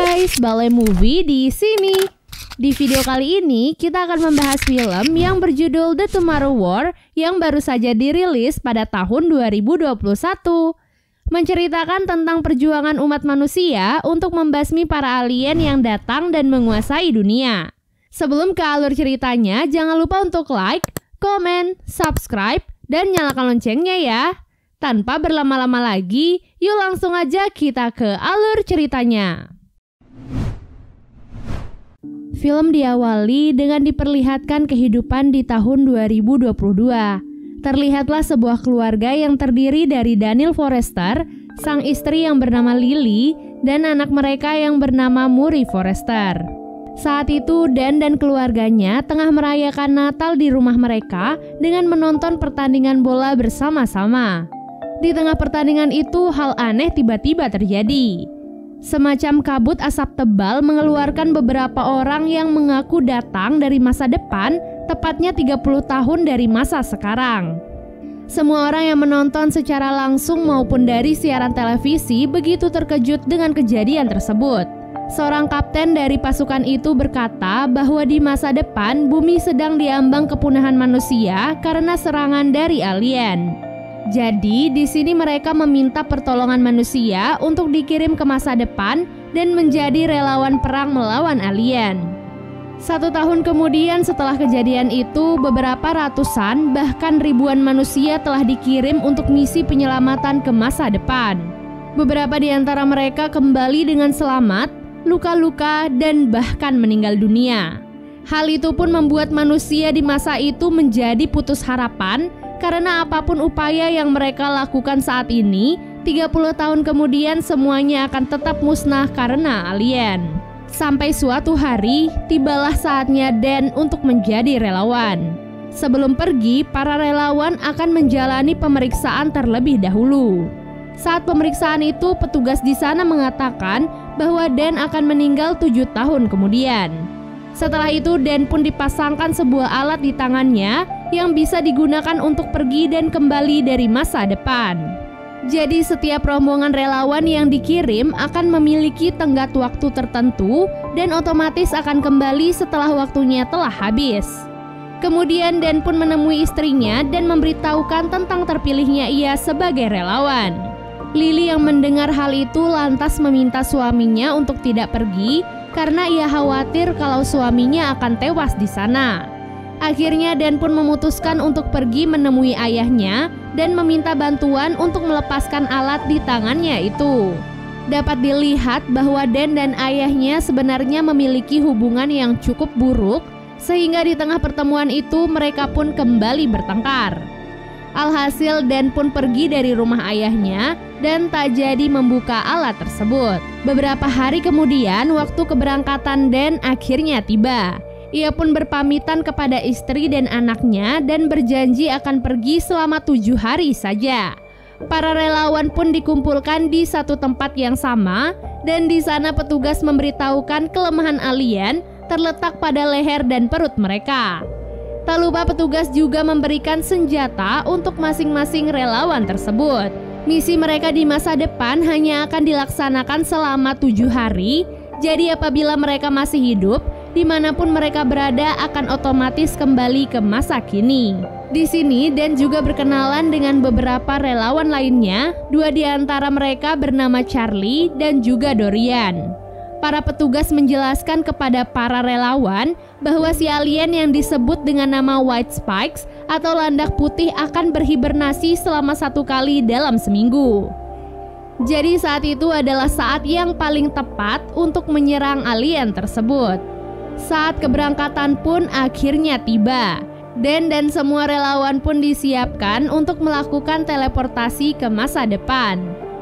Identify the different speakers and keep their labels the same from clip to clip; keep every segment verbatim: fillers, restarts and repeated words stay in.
Speaker 1: guys, Balai Movie di sini. Di video kali ini kita akan membahas film yang berjudul The Tomorrow War yang baru saja dirilis pada tahun dua ribu dua puluh satu. Menceritakan tentang perjuangan umat manusia untuk membasmi para alien yang datang dan menguasai dunia. Sebelum ke alur ceritanya, jangan lupa untuk like, komen, subscribe, dan nyalakan loncengnya ya. Tanpa berlama-lama lagi, yuk langsung aja kita ke alur ceritanya. Film diawali dengan diperlihatkan kehidupan di tahun dua ribu dua puluh dua. Terlihatlah sebuah keluarga yang terdiri dari Daniel Forrester, sang istri yang bernama Lily, dan anak mereka yang bernama Murray Forrester. Saat itu Dan dan keluarganya tengah merayakan Natal di rumah mereka dengan menonton pertandingan bola bersama-sama. Di tengah pertandingan itu, hal aneh tiba-tiba terjadi. Semacam kabut asap tebal mengeluarkan beberapa orang yang mengaku datang dari masa depan, tepatnya tiga puluh tahun dari masa sekarang. Semua orang yang menonton secara langsung maupun dari siaran televisi begitu terkejut dengan kejadian tersebut. Seorang kapten dari pasukan itu berkata bahwa di masa depan bumi sedang diambang kepunahan manusia karena serangan dari alien. Jadi, di sini mereka meminta pertolongan manusia untuk dikirim ke masa depan dan menjadi relawan perang melawan alien. Satu tahun kemudian setelah kejadian itu, beberapa ratusan bahkan ribuan manusia telah dikirim untuk misi penyelamatan ke masa depan. Beberapa di antara mereka kembali dengan selamat, luka-luka, dan bahkan meninggal dunia. Hal itu pun membuat manusia di masa itu menjadi putus harapan, karena apapun upaya yang mereka lakukan saat ini, tiga puluh tahun kemudian semuanya akan tetap musnah karena alien. Sampai suatu hari, tibalah saatnya Dan untuk menjadi relawan. Sebelum pergi, para relawan akan menjalani pemeriksaan terlebih dahulu. Saat pemeriksaan itu, petugas di sana mengatakan bahwa Dan akan meninggal tujuh tahun kemudian. Setelah itu, Dan pun dipasangkan sebuah alat di tangannya yang bisa digunakan untuk pergi dan kembali dari masa depan. Jadi setiap rombongan relawan yang dikirim akan memiliki tenggat waktu tertentu dan otomatis akan kembali setelah waktunya telah habis. Kemudian Dan pun menemui istrinya dan memberitahukan tentang terpilihnya ia sebagai relawan. Lily yang mendengar hal itu lantas meminta suaminya untuk tidak pergi karena ia khawatir kalau suaminya akan tewas di sana. Akhirnya Dan pun memutuskan untuk pergi menemui ayahnya dan meminta bantuan untuk melepaskan alat di tangannya itu. Dapat dilihat bahwa Dan dan ayahnya sebenarnya memiliki hubungan yang cukup buruk, sehingga di tengah pertemuan itu mereka pun kembali bertengkar. Alhasil Dan pun pergi dari rumah ayahnya dan tak jadi membuka alat tersebut. Beberapa hari kemudian waktu keberangkatan Dan akhirnya tiba. Ia pun berpamitan kepada istri dan anaknya dan berjanji akan pergi selama tujuh hari saja. Para relawan pun dikumpulkan di satu tempat yang sama dan di sana petugas memberitahukan kelemahan alien terletak pada leher dan perut mereka. Tak lupa petugas juga memberikan senjata untuk masing-masing relawan tersebut. Misi mereka di masa depan hanya akan dilaksanakan selama tujuh hari, jadi apabila mereka masih hidup, dimanapun mereka berada akan otomatis kembali ke masa kini. Di sini Dan juga berkenalan dengan beberapa relawan lainnya. Dua di antara mereka bernama Charlie dan juga Dorian. Para petugas menjelaskan kepada para relawan bahwa si alien yang disebut dengan nama White Spikes atau landak putih akan berhibernasi selama satu kali dalam seminggu. Jadi saat itu adalah saat yang paling tepat untuk menyerang alien tersebut. Saat keberangkatan pun akhirnya tiba. Dan dan semua relawan pun disiapkan untuk melakukan teleportasi ke masa depan.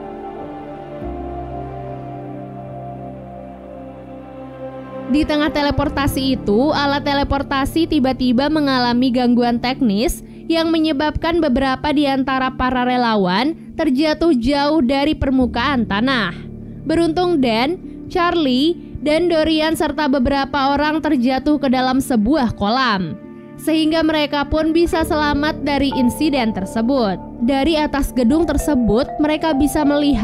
Speaker 1: Di tengah teleportasi itu, alat teleportasi tiba-tiba mengalami gangguan teknis yang menyebabkan beberapa di antara para relawan terjatuh jauh dari permukaan tanah. Beruntung Dan, Charlie, dan Dorian serta beberapa orang terjatuh ke dalam sebuah kolam, sehingga mereka pun bisa selamat dari insiden tersebut. Dari atas gedung tersebut, mereka bisa melihat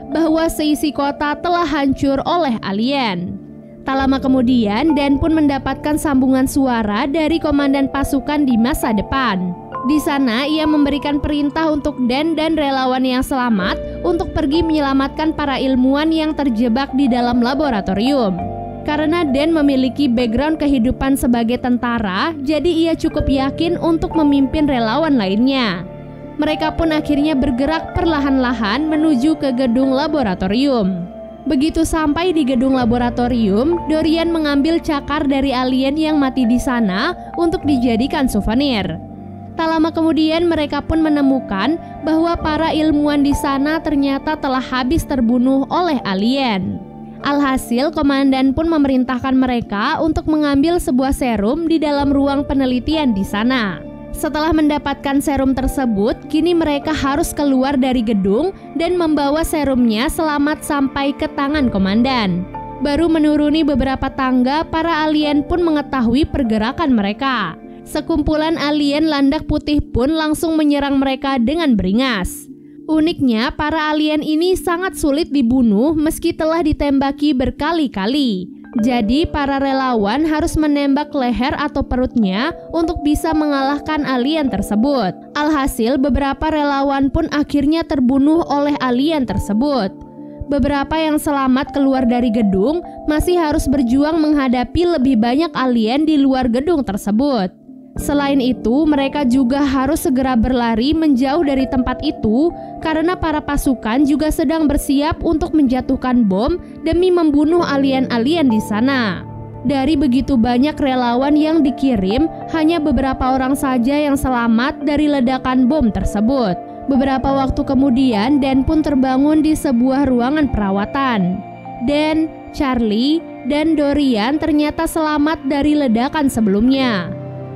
Speaker 1: bahwa seisi kota telah hancur oleh alien. Tak lama kemudian, Dan pun mendapatkan sambungan suara dari komandan pasukan di masa depan. Di sana, ia memberikan perintah untuk Dan dan relawan yang selamat untuk pergi menyelamatkan para ilmuwan yang terjebak di dalam laboratorium. Karena Dan memiliki background kehidupan sebagai tentara, jadi ia cukup yakin untuk memimpin relawan lainnya. Mereka pun akhirnya bergerak perlahan-lahan menuju ke gedung laboratorium. Begitu sampai di gedung laboratorium, Dorian mengambil cakar dari alien yang mati di sana untuk dijadikan souvenir. Tak lama kemudian mereka pun menemukan bahwa para ilmuwan di sana ternyata telah habis terbunuh oleh alien. Alhasil, komandan pun memerintahkan mereka untuk mengambil sebuah serum di dalam ruang penelitian di sana. Setelah mendapatkan serum tersebut, kini mereka harus keluar dari gedung dan membawa serumnya selamat sampai ke tangan komandan. Baru menuruni beberapa tangga, para alien pun mengetahui pergerakan mereka. Sekumpulan alien landak putih pun langsung menyerang mereka dengan beringas. Uniknya, para alien ini sangat sulit dibunuh meski telah ditembaki berkali-kali. Jadi para relawan harus menembak leher atau perutnya untuk bisa mengalahkan alien tersebut. Alhasil beberapa relawan pun akhirnya terbunuh oleh alien tersebut. Beberapa yang selamat keluar dari gedung masih harus berjuang menghadapi lebih banyak alien di luar gedung tersebut. Selain itu, mereka juga harus segera berlari menjauh dari tempat itu karena para pasukan juga sedang bersiap untuk menjatuhkan bom demi membunuh alien-alien di sana. Dari begitu banyak relawan yang dikirim, hanya beberapa orang saja yang selamat dari ledakan bom tersebut. Beberapa waktu kemudian, Dan pun terbangun di sebuah ruangan perawatan. Dan, Charlie, dan Dorian ternyata selamat dari ledakan sebelumnya.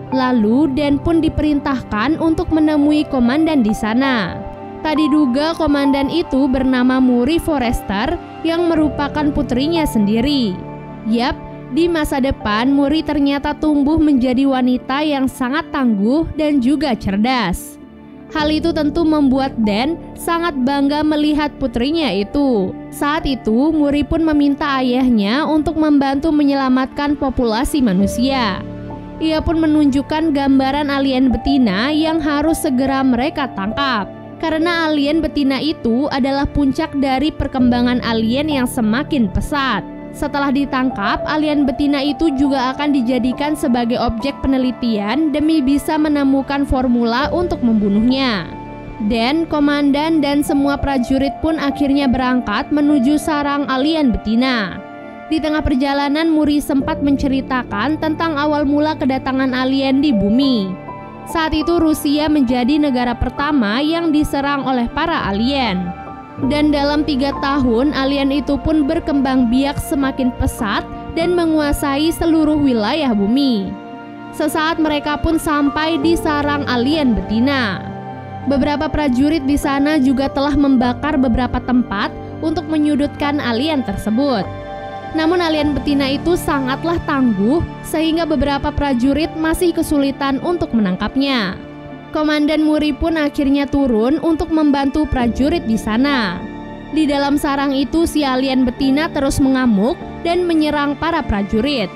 Speaker 1: Lalu Dan pun diperintahkan untuk menemui komandan di sana. Tak diduga komandan itu bernama Murray Forrester yang merupakan putrinya sendiri. Yap, di masa depan Murray ternyata tumbuh menjadi wanita yang sangat tangguh dan juga cerdas. Hal itu tentu membuat Dan sangat bangga melihat putrinya itu. Saat itu Murray pun meminta ayahnya untuk membantu menyelamatkan populasi manusia. Ia pun menunjukkan gambaran alien betina yang harus segera mereka tangkap. Karena alien betina itu adalah puncak dari perkembangan alien yang semakin pesat. Setelah ditangkap, alien betina itu juga akan dijadikan sebagai objek penelitian demi bisa menemukan formula untuk membunuhnya. Dan komandan dan semua prajurit pun akhirnya berangkat menuju sarang alien betina. Di tengah perjalanan, Murray sempat menceritakan tentang awal mula kedatangan alien di bumi. Saat itu Rusia menjadi negara pertama yang diserang oleh para alien. Dan dalam tiga tahun, alien itu pun berkembang biak semakin pesat dan menguasai seluruh wilayah bumi. Sesaat mereka pun sampai di sarang alien betina. Beberapa prajurit di sana juga telah membakar beberapa tempat untuk menyudutkan alien tersebut. Namun alien betina itu sangatlah tangguh sehingga beberapa prajurit masih kesulitan untuk menangkapnya. Komandan Murray pun akhirnya turun untuk membantu prajurit di sana. Di dalam sarang itu si alien betina terus mengamuk dan menyerang para prajurit.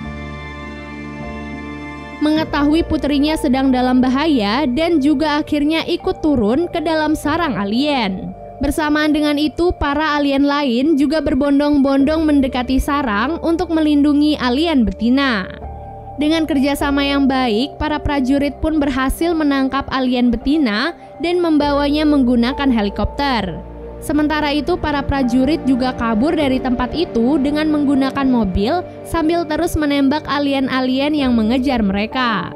Speaker 1: Mengetahui putrinya sedang dalam bahaya dan juga akhirnya ikut turun ke dalam sarang alien. Bersamaan dengan itu, para alien lain juga berbondong-bondong mendekati sarang untuk melindungi alien betina. Dengan kerjasama yang baik, para prajurit pun berhasil menangkap alien betina dan membawanya menggunakan helikopter. Sementara itu, para prajurit juga kabur dari tempat itu dengan menggunakan mobil sambil terus menembak alien-alien yang mengejar mereka.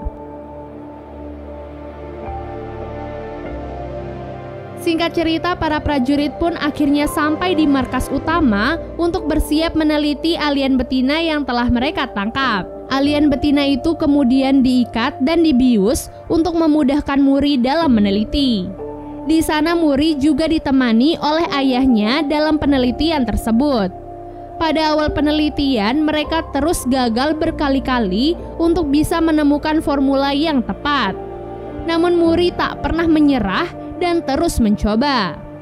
Speaker 1: Singkat cerita, para prajurit pun akhirnya sampai di markas utama untuk bersiap meneliti alien betina yang telah mereka tangkap. Alien betina itu kemudian diikat dan dibius untuk memudahkan Murray dalam meneliti. Di sana Murray juga ditemani oleh ayahnya dalam penelitian tersebut. Pada awal penelitian, mereka terus gagal berkali-kali untuk bisa menemukan formula yang tepat. Namun Murray tak pernah menyerah dan terus mencoba.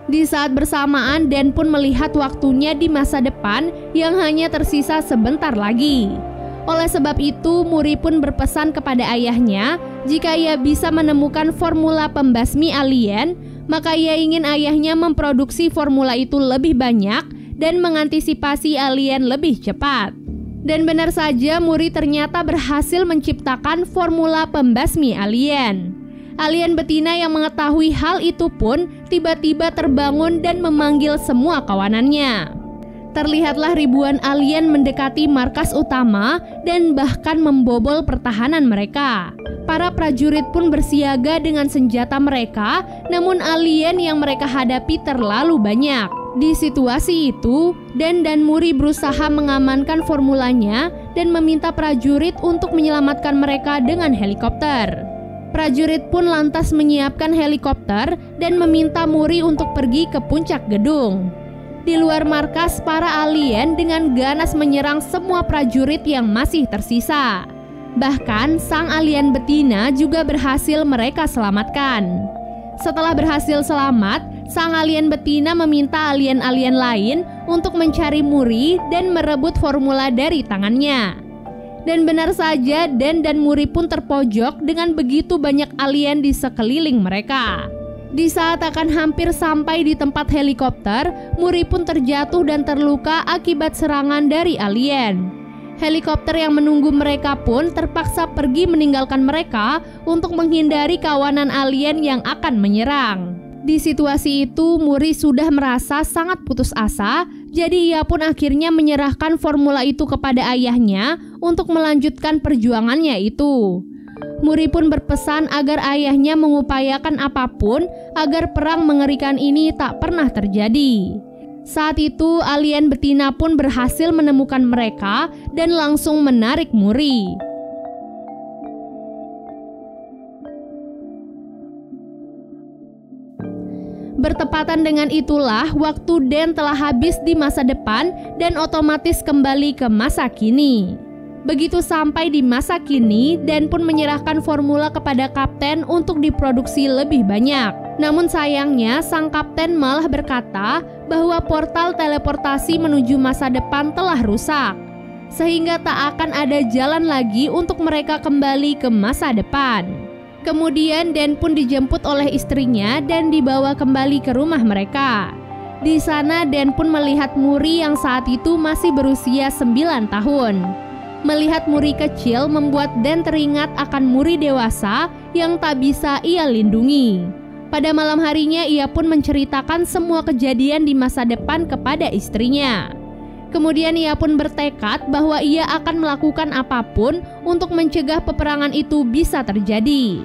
Speaker 1: Di saat bersamaan, Dan pun melihat waktunya di masa depan yang hanya tersisa sebentar lagi. Oleh sebab itu, Muri pun berpesan kepada ayahnya jika ia bisa menemukan formula pembasmi alien, maka ia ingin ayahnya memproduksi formula itu lebih banyak dan mengantisipasi alien lebih cepat. Dan benar saja, Muri ternyata berhasil menciptakan formula pembasmi alien. Alien betina yang mengetahui hal itu pun tiba-tiba terbangun dan memanggil semua kawanannya. Terlihatlah ribuan alien mendekati markas utama dan bahkan membobol pertahanan mereka. Para prajurit pun bersiaga dengan senjata mereka, namun alien yang mereka hadapi terlalu banyak. Di situasi itu, Dan dan Muri berusaha mengamankan formulanya dan meminta prajurit untuk menyelamatkan mereka dengan helikopter. Prajurit pun lantas menyiapkan helikopter dan meminta Muri untuk pergi ke puncak gedung. Di luar markas, para alien dengan ganas menyerang semua prajurit yang masih tersisa. Bahkan sang alien betina juga berhasil mereka selamatkan. Setelah berhasil selamat, sang alien betina meminta alien-alien lain untuk mencari Muri dan merebut formula dari tangannya. Dan benar saja, Dan dan Muri pun terpojok dengan begitu banyak alien di sekeliling mereka. Di saat akan hampir sampai di tempat helikopter, Muri pun terjatuh dan terluka akibat serangan dari alien. Helikopter yang menunggu mereka pun terpaksa pergi meninggalkan mereka untuk menghindari kawanan alien yang akan menyerang. Di situasi itu, Muri sudah merasa sangat putus asa, jadi ia pun akhirnya menyerahkan formula itu kepada ayahnya untuk melanjutkan perjuangannya itu. Muri pun berpesan agar ayahnya mengupayakan apapun agar perang mengerikan ini tak pernah terjadi. Saat itu, alien betina pun berhasil menemukan mereka dan langsung menarik Muri. Bertepatan dengan itulah, waktu Dan telah habis di masa depan dan otomatis kembali ke masa kini. Begitu sampai di masa kini, Dan pun menyerahkan formula kepada kapten untuk diproduksi lebih banyak. Namun sayangnya, sang kapten malah berkata bahwa portal teleportasi menuju masa depan telah rusak, sehingga tak akan ada jalan lagi untuk mereka kembali ke masa depan. Kemudian Dan pun dijemput oleh istrinya dan dibawa kembali ke rumah mereka. Di sana Dan pun melihat Muri yang saat itu masih berusia sembilan tahun. Melihat Muri kecil membuat Dan teringat akan Muri dewasa yang tak bisa ia lindungi. Pada malam harinya ia pun menceritakan semua kejadian di masa depan kepada istrinya. Kemudian ia pun bertekad bahwa ia akan melakukan apapun untuk mencegah peperangan itu bisa terjadi.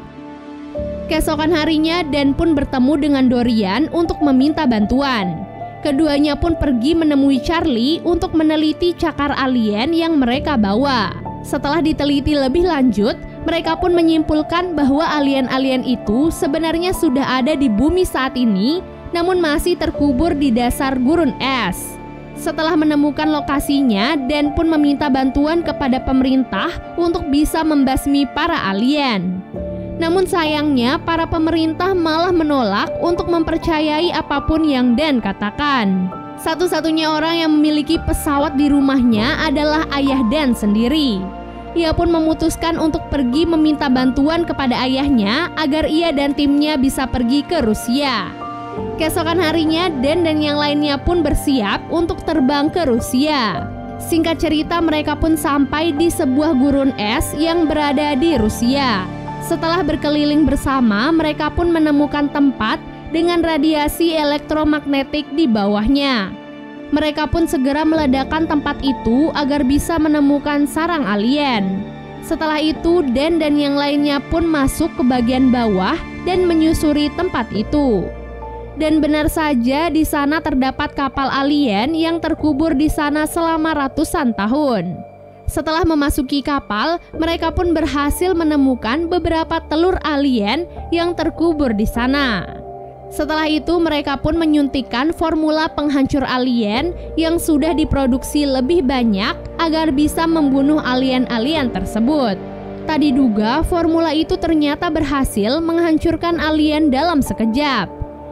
Speaker 1: Keesokan harinya, Dan pun bertemu dengan Dorian untuk meminta bantuan. Keduanya pun pergi menemui Charlie untuk meneliti cakar alien yang mereka bawa. Setelah diteliti lebih lanjut, mereka pun menyimpulkan bahwa alien-alien itu sebenarnya sudah ada di bumi saat ini, namun masih terkubur di dasar gurun es. Setelah menemukan lokasinya, Dan pun meminta bantuan kepada pemerintah untuk bisa membasmi para alien. Namun sayangnya, para pemerintah malah menolak untuk mempercayai apapun yang Dan katakan. Satu-satunya orang yang memiliki pesawat di rumahnya adalah ayah Dan sendiri. Ia pun memutuskan untuk pergi meminta bantuan kepada ayahnya agar ia dan timnya bisa pergi ke Rusia. Keesokan harinya, Dan dan yang lainnya pun bersiap untuk terbang ke Rusia. Singkat cerita, mereka pun sampai di sebuah gurun es yang berada di Rusia. Setelah berkeliling bersama, mereka pun menemukan tempat dengan radiasi elektromagnetik di bawahnya. Mereka pun segera meledakkan tempat itu agar bisa menemukan sarang alien. Setelah itu, Dan dan yang lainnya pun masuk ke bagian bawah dan menyusuri tempat itu. Dan benar saja, di sana terdapat kapal alien yang terkubur di sana selama ratusan tahun. Setelah memasuki kapal, mereka pun berhasil menemukan beberapa telur alien yang terkubur di sana. Setelah itu, mereka pun menyuntikkan formula penghancur alien yang sudah diproduksi lebih banyak agar bisa membunuh alien-alien tersebut. Tak diduga, formula itu ternyata berhasil menghancurkan alien dalam sekejap.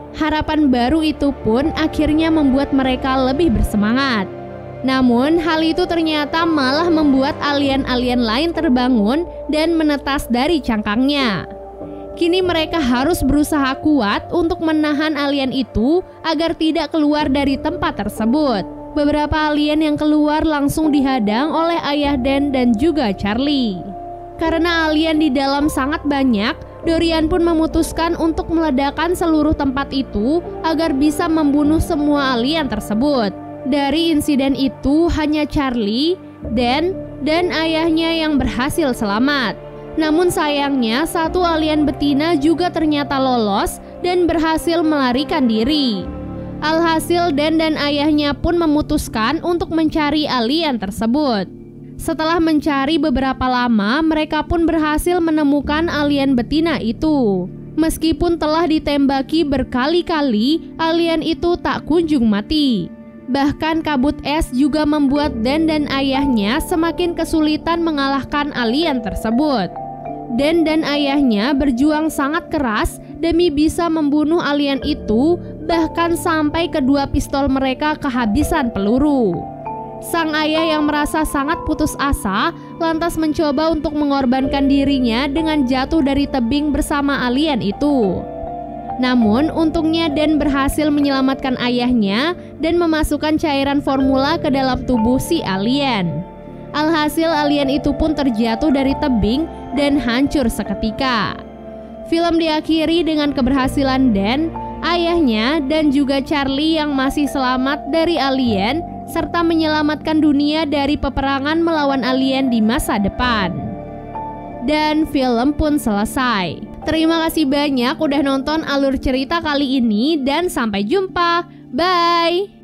Speaker 1: Harapan baru itu pun akhirnya membuat mereka lebih bersemangat. Namun, hal itu ternyata malah membuat alien-alien lain terbangun dan menetas dari cangkangnya. Kini mereka harus berusaha kuat untuk menahan alien itu agar tidak keluar dari tempat tersebut. Beberapa alien yang keluar langsung dihadang oleh ayah Dan dan juga Charlie. Karena alien di dalam sangat banyak, Dorian pun memutuskan untuk meledakkan seluruh tempat itu agar bisa membunuh semua alien tersebut. Dari insiden itu hanya Charlie, Dan, dan ayahnya yang berhasil selamat. Namun sayangnya satu alien betina juga ternyata lolos dan berhasil melarikan diri. Alhasil Dan dan ayahnya pun memutuskan untuk mencari alien tersebut. Setelah mencari beberapa lama, mereka pun berhasil menemukan alien betina itu. Meskipun telah ditembaki berkali-kali, alien itu tak kunjung mati. Bahkan kabut es juga membuat Dan dan ayahnya semakin kesulitan mengalahkan alien tersebut. Dan dan ayahnya berjuang sangat keras demi bisa membunuh alien itu, bahkan sampai kedua pistol mereka kehabisan peluru. Sang ayah yang merasa sangat putus asa lantas mencoba untuk mengorbankan dirinya dengan jatuh dari tebing bersama alien itu. Namun untungnya Dan berhasil menyelamatkan ayahnya dan memasukkan cairan formula ke dalam tubuh si alien. Alhasil alien itu pun terjatuh dari tebing dan hancur seketika. Film diakhiri dengan keberhasilan Dan, ayahnya, dan juga Charlie yang masih selamat dari alien serta menyelamatkan dunia dari peperangan melawan alien di masa depan. Dan film pun selesai. Terima kasih banyak udah nonton alur cerita kali ini dan sampai jumpa. Bye!